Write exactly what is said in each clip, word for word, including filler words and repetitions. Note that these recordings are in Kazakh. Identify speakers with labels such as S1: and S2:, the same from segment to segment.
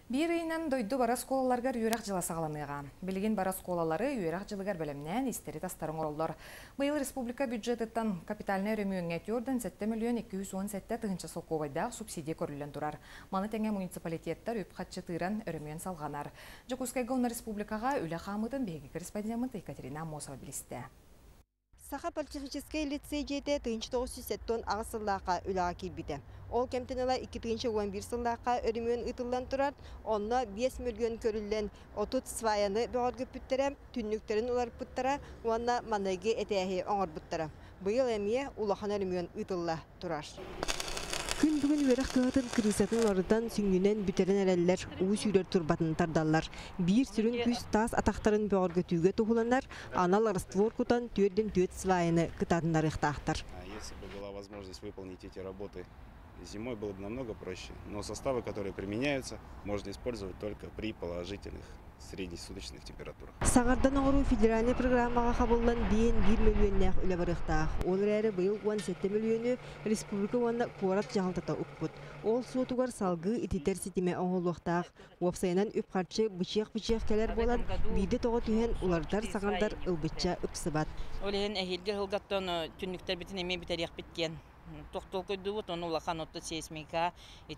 S1: Bir ayından doydu bara skolalargar üyrak жыла сағаланыға. Білген bara сколалары üyrak жылыгар бәлемнен истери тастарын ороллар. Быйыл республика бюджететтан капитальны өрөмүйінге тюрден сетте миллион эки жүз он сетте тыгынча соковайдақ субсидия көрілен турар. Маны тәңе муниципалитеттар үп қатчы тыран өрөмүйін салғанар. Жокускайга уна республикаға үлі қамытын беги корреспондент Екатерина Мосова білісті.
S2: Саха политехнический лицей жете тыгынча тогуз жүз сеттон ағысыллаға үліға келбеді. Ол кемтенела эки тыгынча он бир сыллаға өрімөн ытылдан турар, онна бес миллион көрілден отут сваяны бөғыргі бүттірі, түнніктерін олар бұттыра, онна манайғы әтәхе оңыр бұттыра. Бұйыл әмие улахан өрімөн ытылла турар. Күн бүгін өріқ кығатын кырысатын орыдан сүңгінен бүтерін әрәлілер уыз үйрер турбатын тардалар. Bir сүрін күз тас атақтарын бөғыргі түйге тұғыланар, анал раствор кутан түрден төт свайыны кытатындар ықтақтар.
S3: Если бы была возможность выполнить эти работы зимой, было бы намного проще. Но составы, которые применяются, можно использовать только при положительных среднесуточных температурах.
S2: Саңардан оңыру федеральный программаға қабылдан дейін bir миллионнақ үлі барықтақ. Олар әрі бұйыл он сетте миллионы республика онына қорат жағылтата ұқпыт. Ол суытуғар салғы ититер сетеме оңылуқтақ. Уапсайынан үп қарчы бычық-бычық кәлер болан, бейді тоғы түйен улардар саңардар ұлбытча үпсібат.
S4: Олеген әхелге ғылғаттан түнніктер бітін еме бітәрек біткен. Тоқтол көйдуіт, оны улақан отты сейсмика,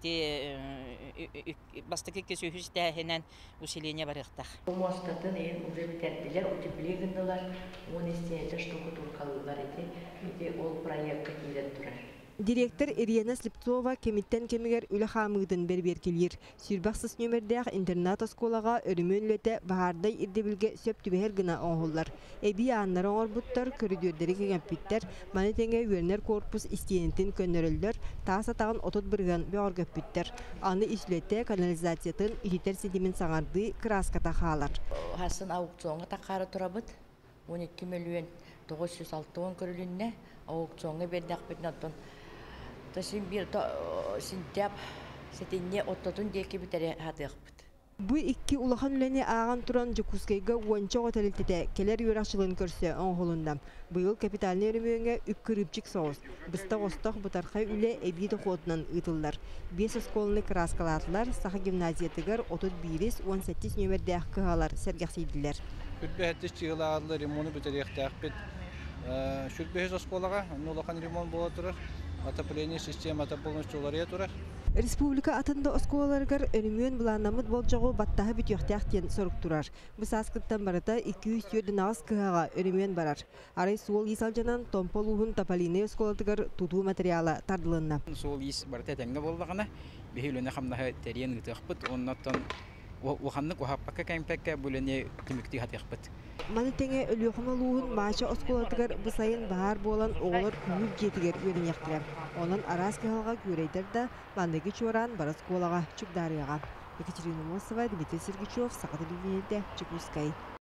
S4: бастықы кесі үхіс тәхенен усиление барықтақ.
S5: Мостатын ең уже бітәрділер, утеплегінділер, он істейді штуғы тұрқалылар еде, ол проектқа кейден тұрар.
S2: Директор Ирина Слепцова кемиттен кемигер үлі қамығдың бер-бер келер. Сүрбақсыз нөмірдәқ интернат осколаға өрімөн лөті бағардай ирдебілге сөп түбәр гына оңғылар. Әбі аннары оңыр бұттар, көрідердері кеген піттер, маны тәңе өрнер корпус истенетін көнірілдер, таас атағын отот бірген бәғыр көппіттер. Аны үслетті канализациятын ититер седемен саңарды краската қалар.
S5: Хасын аукционға тақары тұрабыд, он эки миллион тогуз жүз алтын көрілінне аукционға бердәқ бітін Тасын bir сентяб сетенне оттотун деки битере хатык бит.
S2: Бу икки улахан үләне аған туран Жокускайга уанча отелитете келер юракчылын көрсө оңголунда. Быйыл капитальный өрөмөгө үп кырыпчык соос. Быста остох бутархай үле эбиде хотунан ытылдар. бес осколны краскалатлар саха гимназиятыгар отут бирис он сетте нөмердәк кыгалар сергексийдилер.
S6: Үтбәһәттес чыгылагылар ремонт битеректәк бит. Шүрбәһез осколага улахан ремонт була турар. Отопление системата полностью лариатура.
S2: Республика атында осколаларгар өнүмөн буланамыт болжогу баттаһы бүтүктәктен сорок турар. Бу саскыттан барыта эки жүз төрт нагыз кыга өнүмөн барар. Арай суол исалжанан томполуһун тополине осколатыгар тутуу материалы тардылынна.
S7: Суол ис барыта тәңге болдыгына бехилөне хамнаһы терен гытыхпыт, оннаттан уханнык ухаппакка кемпекке бүлене түмүктү хатыхпыт.
S2: Маны теңе өлүхмалуун маача осколатыгар бысайын баар болан оголор күнүп жетигер үйренектилер. Онун арас кыгалга көрөйдер да мандыгы чоран барас колага чукдарыга. Екатерина Мосова, Дмитрий Сергичев, Сака телевидение, Жокускай.